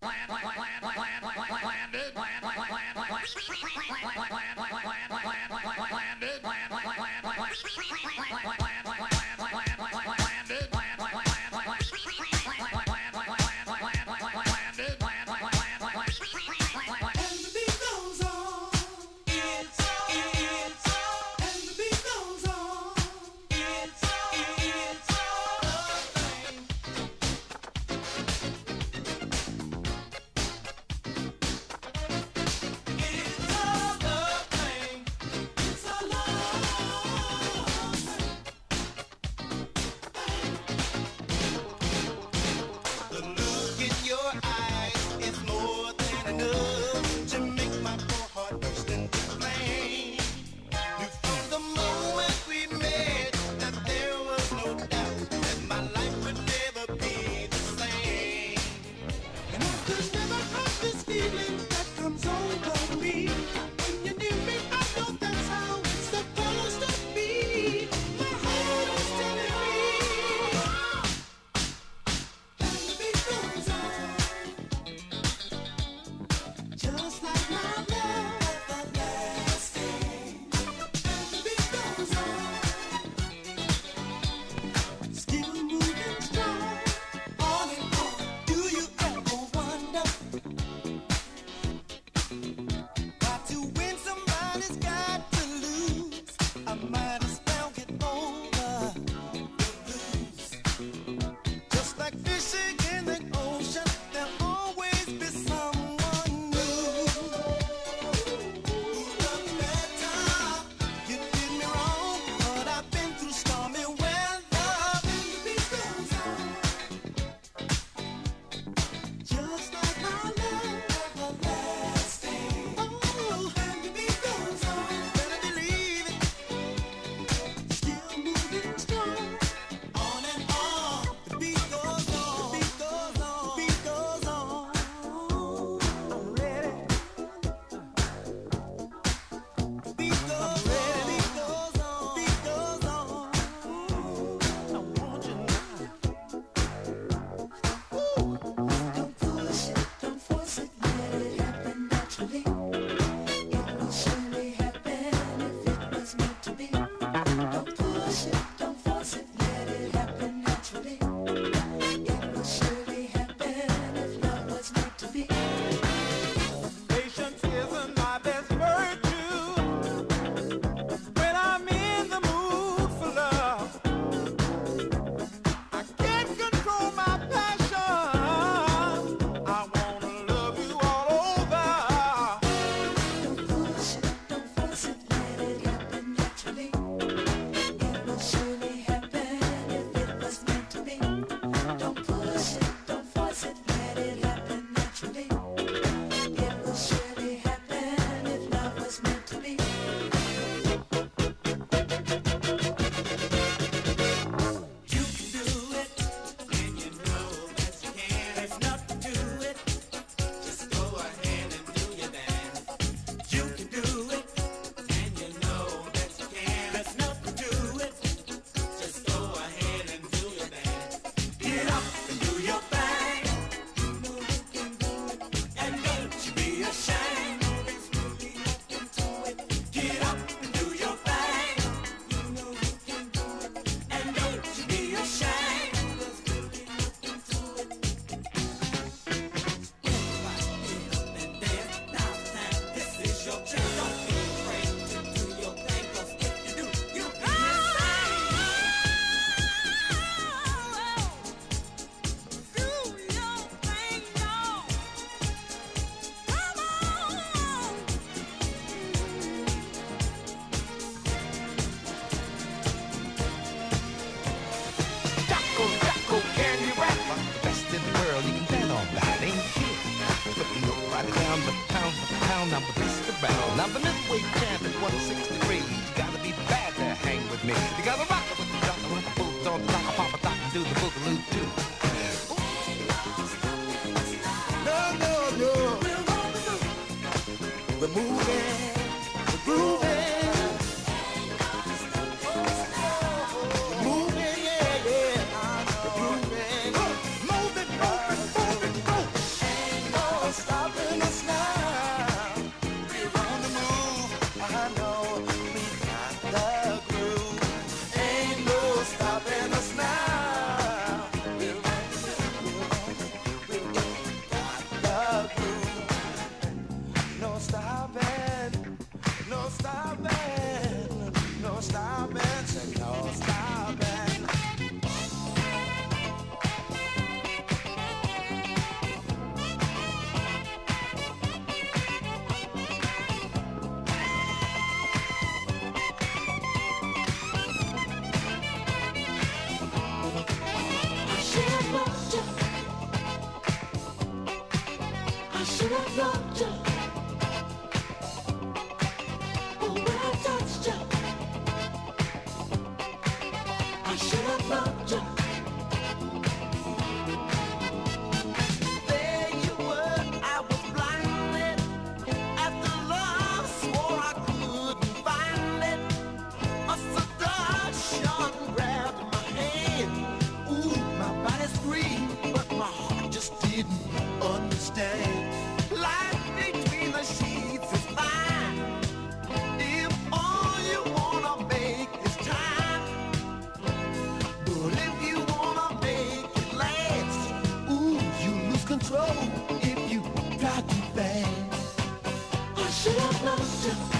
I'm the best around. I'm the midway champ at 160 degrees. Gotta be bad to hang with me. You gotta rock it with the jock, with the boots on the top, pop a top and do the boogaloo too. No, no, no. We're moving, we're grooving. Moving, yeah, yeah. We're grooving. Move it, move it, move it, move it. should have loved you. Oh, when I touched you, I should have loved you. There you were, I was blinded. After love, swore I couldn't find it. A seduction grabbed my hand. Ooh, my body's free, but my heart just didn't understand. Life between the sheets is fine if all you wanna make is time. But if you wanna make it last, ooh, you lose control if you try too fast. I should have loved you.